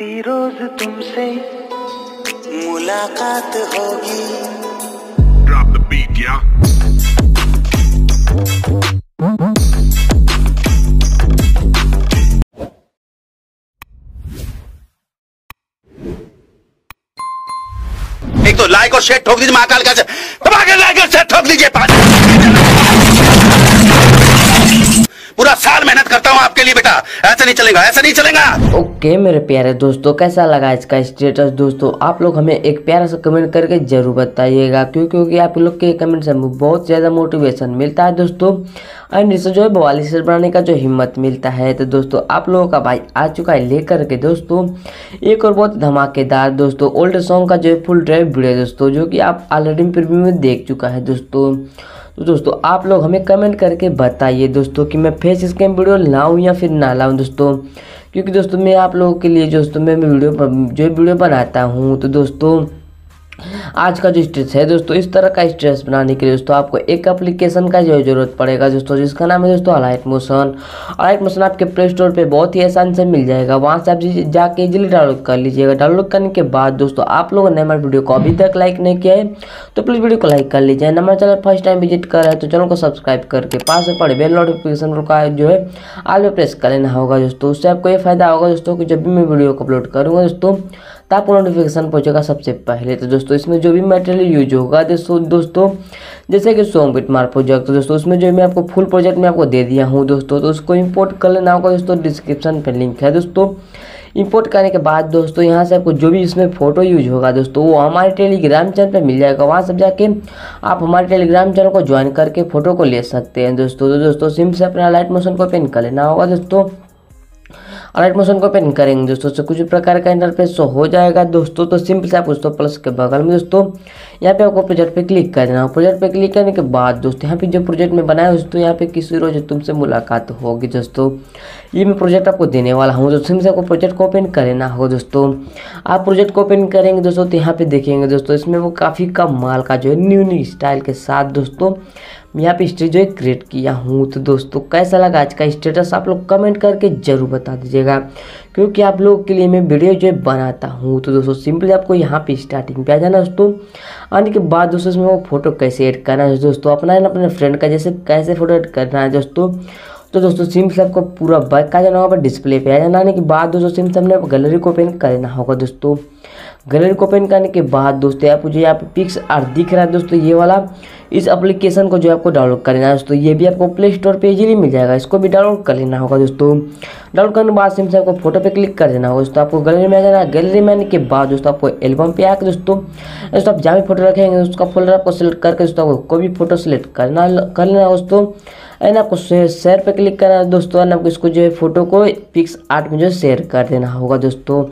किसी रोज तुमसे मुलाकात होगी। Drop the beat, yeah. एक तो लाइक और शेयर ठोक दीजिए, महाकाल का दबा के लाइक और शेयर ठोक दीजिए। पूरा साल मेहनत करता हूँ आपके लिए बेटा, ऐसा नहीं चलेगा, ऐसा नहीं चलेगा। ओके मेरे प्यारे दोस्तों, कैसा लगा इसका स्टेटस दोस्तों? आप लोग हमें एक प्यारा सा कमेंट करके जरूर बताइएगा, क्योंकि आप लोग के कमेंट से हमें बहुत ज़्यादा मोटिवेशन मिलता है दोस्तों, एंड इससे जो है बवाली शेर बनाने का जो हिम्मत मिलता है। तो दोस्तों आप लोगों का भाई आ चुका है लेकर के दोस्तों एक और बहुत धमाकेदार दोस्तों ओल्ड सॉन्ग का जो है फुल ड्राइव वीडियो दोस्तों, जो कि आप ऑलरेडी प्रीव्यू में देख चुका है दोस्तों। तो दोस्तों आप लोग हमें कमेंट करके बताइए दोस्तों कि मैं फेस स्कैम वीडियो लाऊं या फिर ना लाऊं दोस्तों, क्योंकि दोस्तों मैं आप लोगों के लिए दोस्तों मैं वीडियो बनाता हूं। तो दोस्तों आज का जो स्ट्रेस है दोस्तों, इस तरह का स्ट्रेस बनाने के लिए दोस्तों आपको एक एप्लीकेशन का जो जरूरत पड़ेगा दोस्तों, जिसका नाम है दोस्तों अलाइट मोशन। अलाइट मोशन आपके प्ले स्टोर पे बहुत ही आसान से मिल जाएगा, वहां से आप जाके इजीली डाउनलोड कर लीजिएगा। डाउनलोड करने के बाद दोस्तों आप लोगों ने हमारे वीडियो को अभी तक लाइक नहीं किया है तो प्लीज़ वीडियो को लाइक कर लीजिए। हमारे चैनल फर्स्ट टाइम विजिट कर रहे हैं तो चैनल को सब्सक्राइब करके पास में पड़े बेल नोटिफिकेशन का जो है ऑल पे प्रेस कर लेना होगा दोस्तों। उससे आपको ये फायदा होगा दोस्तों कि जब भी मैं वीडियो को अपलोड करूँगा दोस्तों तो आपको नोटिफिकेशन पहुंचेगा सबसे पहले। तो दोस्तों इसमें जो भी मटेरियल यूज होगा दोस्तों जैसे कि सॉन्ग बिटमार्क प्रोजेक्ट, तो दोस्तों उसमें जो मैं आपको फुल प्रोजेक्ट में आपको दे दिया हूं दोस्तों, तो उसको इंपोर्ट कर लेना होगा दोस्तों। डिस्क्रिप्शन पे लिंक है दोस्तों। इंपोर्ट करने के बाद दोस्तों यहाँ से आपको जो भी इसमें फोटो यूज होगा दोस्तों वो हमारे टेलीग्राम चैनल पे मिल जाएगा, वहाँ से जाके आप हमारे टेलीग्राम चैनल को ज्वाइन करके फोटो को ले सकते हैं दोस्तों। तो दोस्तों सिम से अपना लाइट मोशन को ओपन कर लेना होगा दोस्तों। अलाइट मोशन को ओपन करेंगे दोस्तों तो कुछ प्रकार का इंटरफेस शो हो जाएगा दोस्तों। तो सिंपल से आप दोस्तों प्लस के बगल में दोस्तों यहाँ पे आपको प्रोजेक्ट पे क्लिक कर देना। प्रोजेक्ट पे क्लिक करने के बाद दोस्तों यहाँ पे जो प्रोजेक्ट में बनाया दोस्तों यहाँ पे किसी रोज तुमसे मुलाकात होगी दोस्तों, ये मैं प्रोजेक्ट आपको देने वाला हूँ। तो सिंपल से आपको प्रोजेक्ट को ओपन कर लेना होगा दोस्तों। आप प्रोजेक्ट को ओपन करेंगे दोस्तों तो यहाँ पे देखेंगे दोस्तों इसमें वो काफ़ी कम माल का जो है न्यू स्टाइल के साथ दोस्तों यहाँ पे स्टेटस जो है क्रिएट किया हूँ। तो दोस्तों कैसा लगा आज का स्टेटस आप लोग कमेंट करके जरूर बता दीजिएगा, क्योंकि आप लोगों के लिए मैं वीडियो जो है बनाता हूँ। तो दोस्तों सिंपली आपको यहाँ पे स्टार्टिंग पे आ जाना दोस्तों। आने के बाद दोस्तों इसमें वो फोटो कैसे ऐड करना है दोस्तों, अपना अपने फ्रेंड का जैसे कैसे फोटो ऐड करना है दोस्तों। तो दोस्तों सिंपल आपको पूरा बैक का जाना होगा, डिस्प्ले पे आ जाना। आने के बाद दोस्तों सिंपल हमने गैलरी को ओपन कर लेना होगा दोस्तों। गैलरी को ओपन करने के बाद दोस्तों आपको जो यहाँ पे पिक्स आर्ट दिख रहा है दोस्तों ये वाला, इस एप्लीकेशन को जो आपको डाउनलोड कर लेना है दोस्तों। ये भी आपको प्ले स्टोर पे इजीली मिल जाएगा, इसको भी डाउनलोड कर लेना होगा दोस्तों। डाउनलोड करने के बाद सिंपल आपको फोटो पे क्लिक कर देना होगा दोस्तों। आपको गैलरी में आ जाना है। गैलरी में आने के बाद दोस्तों आपको एल्बम पे आकर दोस्तों आप जहाँ भी फोटो रखेंगे उसका फोल्डर आपको सिलेक्ट करके दोस्तों आपको कोई भी फोटो सिलेक्ट कर लेना दोस्तों। एंड आपको शेयर पे क्लिक करना है दोस्तों, एंड आपको इसको जो है फोटो को पिक्स आर्ट में जो शेयर कर देना होगा दोस्तों।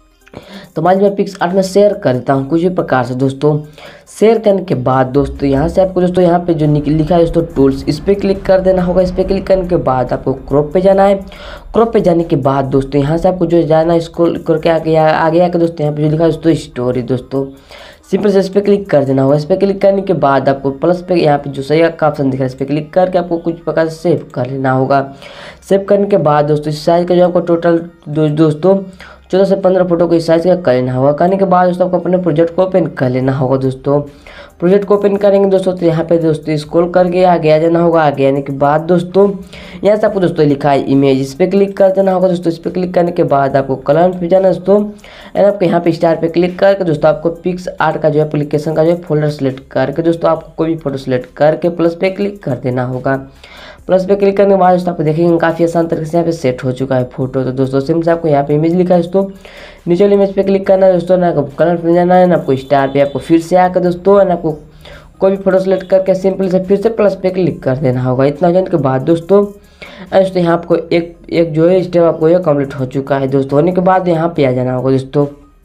तो मैं पिक्स आर्ट में शेयर कर देता हूँ कुछ भी प्रकार से दोस्तों। शेयर करने के बाद दोस्तों यहाँ से आपको दोस्तों यहाँ पे जो लिखा है दोस्तों टूल्स, इस पर क्लिक कर देना होगा। इस पर क्लिक करने के बाद आपको क्रॉप पे जाना है। क्रॉप पे जाने के बाद दोस्तों यहाँ से आपको जो जाना है स्क्रॉल करके आगे आके दोस्तों यहाँ पे जो लिखा है दोस्तों स्टोरी दोस्तों, सिंपल से इस पर क्लिक कर देना होगा। इस पर क्लिक करने के बाद आपको प्लस पे यहाँ पे जो सही का ऑप्शन दिख रहा है इस पर क्लिक करके आपको कुछ प्रकार से सेव कर लेना होगा। सेव करने के बाद दोस्तों इस साइज का जो आपको टोटल दोस्तों 14 से 15 फोटो को इस साइज का कर लेना होगा। करने के बाद दोस्तों आपको अपने प्रोजेक्ट को ओपन कर लेना होगा दोस्तों। प्रोजेक्ट को ओपन करेंगे दोस्तों तो यहाँ पे दोस्तों स्क्रॉल करके आगे आ जाना होगा। आगे आने के बाद दोस्तों यहाँ से आपको दोस्तों लिखा है इमेज, इस पर क्लिक कर देना होगा दोस्तों। इस पर क्लिक करने के बाद आपको कलर पे जाना दोस्तों, एंड आपको यहाँ पे स्टार पे क्लिक करके दोस्तों आपको पिक्स आर्ट का जो एप्लीकेशन का जो फोल्डर सेलेक्ट करके दोस्तों आपको कोई भी फोटो सेलेक्ट करके प्लस पे क्लिक कर देना होगा। प्लस पे क्लिक करने के बाद दोस्तों आप देखेंगे काफ़ी आसान तरीके से यहाँ पे सेट हो चुका है फोटो। तो दोस्तों सिम से आपको यहाँ पे इमेज लिखा है दोस्तों, नीचे वाली इमेज पे क्लिक करना है दोस्तों, ना आपको कलर पे जाना है ना आपको स्टार पे, आपको फिर से आकर दोस्तों ना आपको कोई भी फोटो सेलेक्ट करके सिंपल से फिर से प्लस पे क्लिक कर देना होगा। इतना हो जाने के बाद दोस्तों यहाँ आपको एक जो है स्टेप आपको ये कंप्लीट हो चुका है दोस्तों। होने के बाद यहाँ पे आ जाना होगा दोस्तों।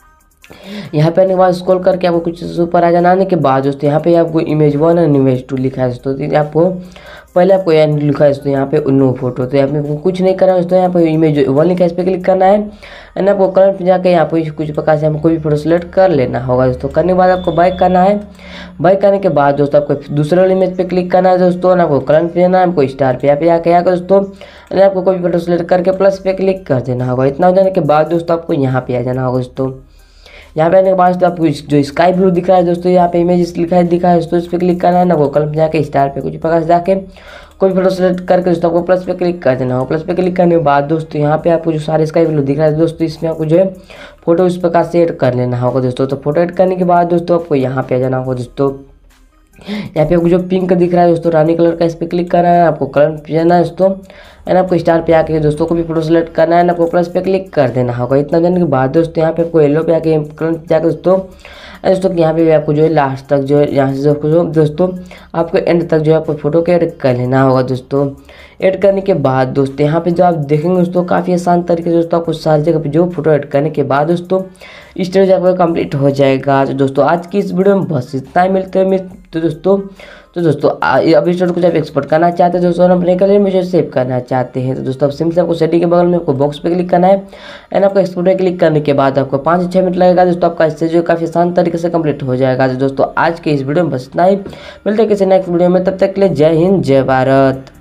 यहाँ पे आने के बाद स्क्रॉल करके आपको कुछ ऊपर आ जाना। आने के बाद दोस्तों यहाँ पे आपको इमेज 1 और इमेज 2 लिखा है दोस्तों, आपको पहले आपको यहाँ लिखा है दोस्तों यहाँ पे नो फोटो, तो यहाँ पे कुछ नहीं करना है दोस्तों। यहाँ पे इमेज वन लिखा है, इस पर क्लिक करना है एंड आपको करंट पे जाके यहाँ पे कुछ प्रकार से हमको कोई भी फोटो सेलेक्ट कर लेना होगा दोस्तों। करने के बाद आपको बैक करना है। बैक करने के बाद दोस्तों आपको दूसरे वाले इमेज पे क्लिक करना है दोस्तों। आपको करंट पे जाना है, हमको स्टार पे यहाँ पे आके दोस्तों आपको कोई भी फोटो सेलेक्ट करके प्लस पे क्लिक कर देना होगा। इतना हो जाने के बाद दोस्तों आपको यहाँ पे आ जाना होगा दोस्तों। यहाँ पे आने के बाद आपको जो स्काई ब्लू दिख रहा है दोस्तों, यहाँ पे इमेज दिखा है दोस्तों, इस पर क्लिक करना है ना। वो कलम जाके स्टार पे कुछ प्रकार से जाके कोई फोटो सेलेक्ट करके दोस्तों आपको प्लस पे क्लिक कर देना होगा। प्लस पे क्लिक करने के बाद दोस्तों यहाँ पे आपको जो सारे स्काई ब्लू दिख रहा है दोस्तों, इसमें आपको जो है फोटो इस प्रकार से ऐड कर लेना होगा दोस्तों। तो फोटो ऐड करने के बाद दोस्तों आपको यहाँ पे आ जाना होगा दोस्तों। यहाँ पे आपको जो पिंक दिख रहा है दोस्तों रानी कलर का, इस पर क्लिक करना है। आपको कलर पे जाना है दोस्तों एंड आपको स्टार पे आके दोस्तों को भी फोटो सेलेक्ट करना है, आपको प्लस पे क्लिक कर देना होगा। इतना जाने के बाद दोस्तों यहाँ पे आपको येलो पे आके कलर पे जाकर दोस्तों यहाँ पे भी आपको जो है लास्ट तक जो है यहाँ से दोस्तों आपको एंड तक जो है आपको फोटो को ऐड कर लेना होगा दोस्तों। ऐड करने के बाद दोस्तों यहाँ पे जो आप देखेंगे दोस्तों काफ़ी आसान तरीके से दोस्तों आपको सारी जगह पे जो फोटो ऐड करने के बाद दोस्तों स्टेज आपका कंप्लीट हो जाएगा। तो दोस्तों आज की इस वीडियो में बस इतना ही, मिलते हैं तो दोस्तों अब इस वीडियो को जब एक्सपोर्ट करना चाहते हैं दोस्तों, अपने गैलरी में जो सेव करना चाहते हैं तो दोस्तों अब सिंपली आपको सेटिंग के बगल में आपको बॉक्स पे क्लिक करना है एंड आपको एक्सपोर्ट पे क्लिक करने के बाद आपको 5 से 6 मिनट लगेगा दोस्तों, आपका इससे जो काफ़ी आसान तरीके से कंप्लीट हो जाएगा। तो दोस्तों आज के इस वीडियो में बस इतना ही, मिलते हैं किसी नेक्स्ट वीडियो में, तब तक के लिए जय हिंद जय भारत।